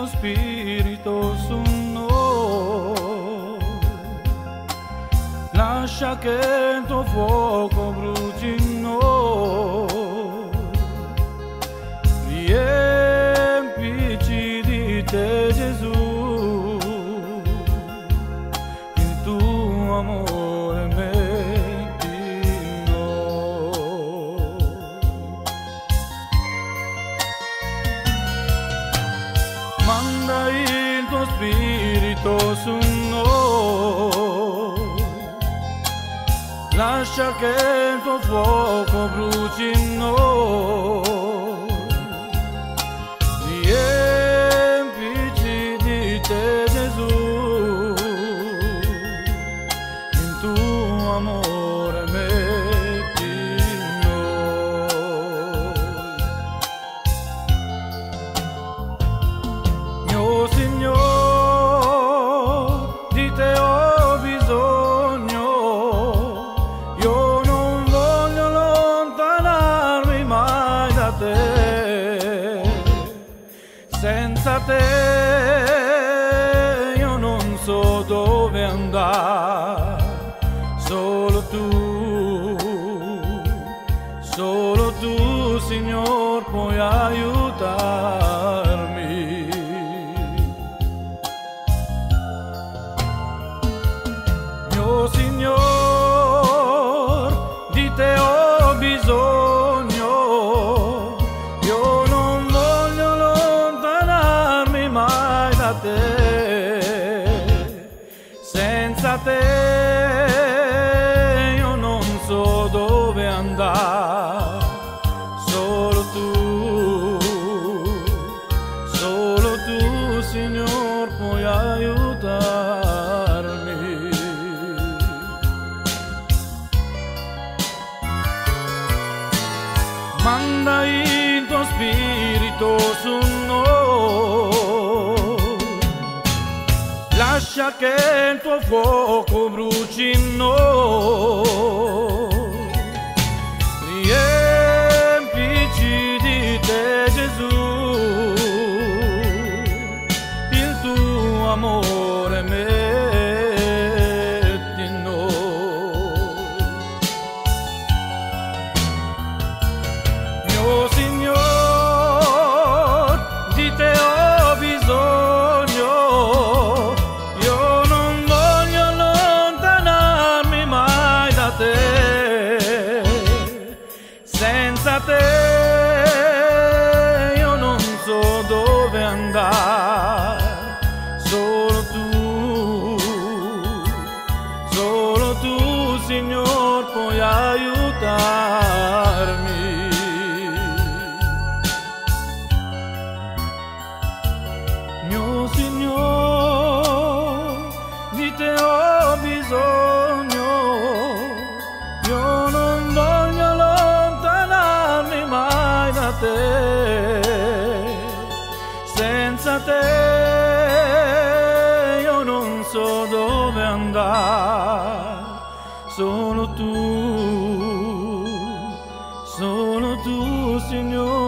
tuo spirito su noi, lascia che il tuo fuoco bruci in noi, riempici di te Gesù, il tuo amore metti in noi. Manda il tuo spirito su noi, lascia che il tuo fuoco bruci in noi, riempici di te Gesù, il tuo amore metti in noi. Mio Signore, di te ho bisogno, io non voglio allontanarmi mai da te. Senza te io non so dove andare, solo tu, Signor, puoi aiutarmi. Mio Signor, di te ho bisogno, io non voglio allontanarmi mai da te. Senza te io non so dove andare, solo tu, Signor, puoi aiutarmi. Manda il tuo spirito su noi, lascia che il tuo fuoco bruci in noi, riempici di te Gesù, il tuo amore metti in noi. Mio Signor, di te ho bisogno, io non voglio allontanarmi mai da te. Senza te io non so dove andare, solo tu, Signor, puoi aiutarmi. Mio Signore, di te ho bisogno, io non voglio allontanarmi mai da te. Senza te io non so dove andare, solo tu, Signore.